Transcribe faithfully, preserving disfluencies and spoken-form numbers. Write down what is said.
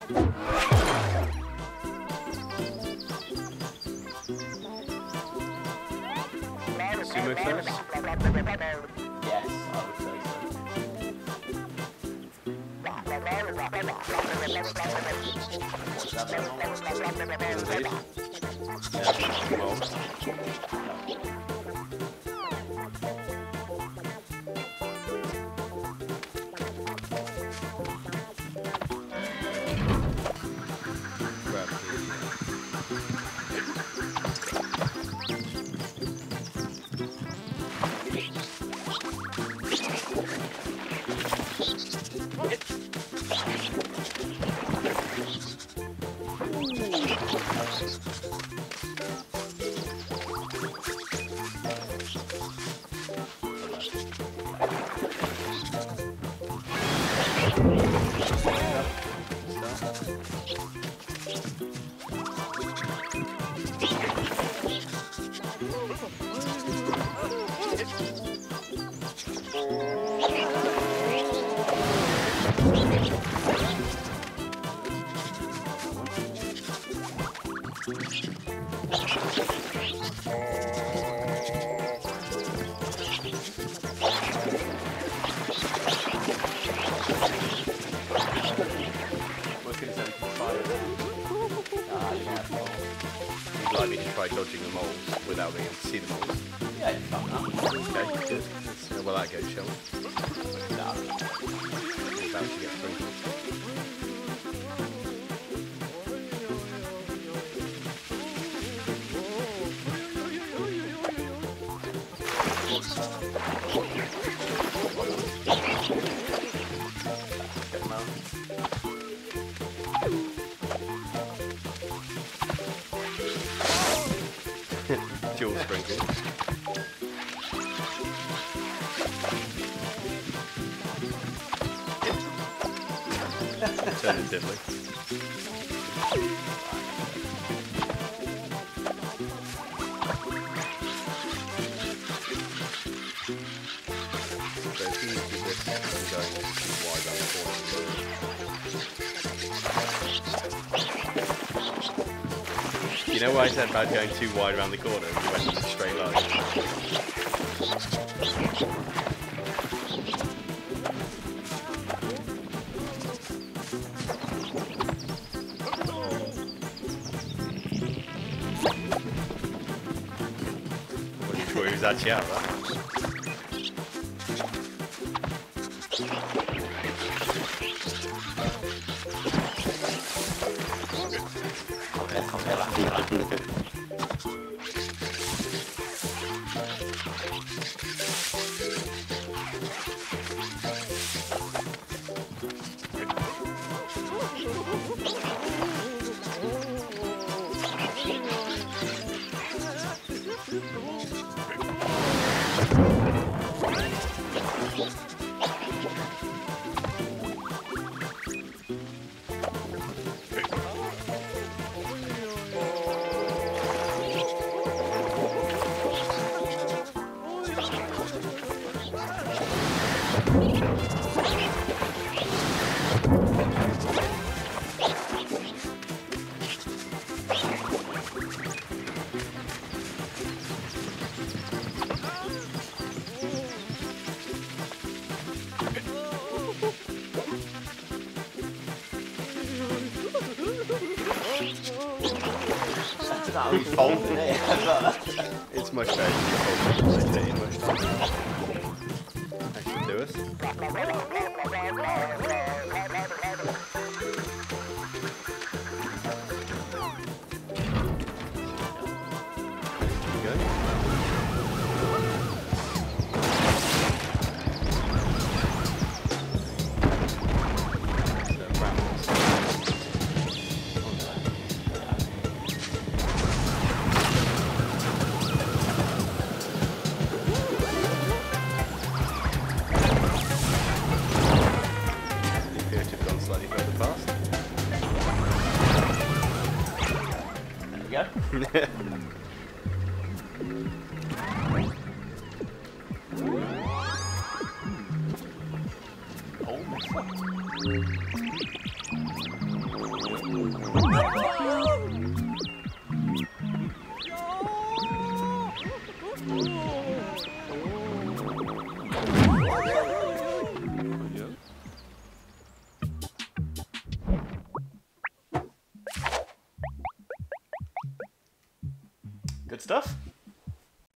Sumo first? Yes, I would say so. What's that about? Indeed. Yeah, well. Would you like me to try dodging the moles without being able to see the moles? Yeah, you've done that. Okay, good. Let's see how well that goes, shall we? No. We're about to get through. Dual sprinkles. Alternatively. So if you do this and going wide around the corner. You know why I said about going too wide around the corner and you went in a straight line? Well, you thought he was actually out, right? We folded it. It's much better to be folded than it much time. That should do us. There we go. Almost. Good stuff.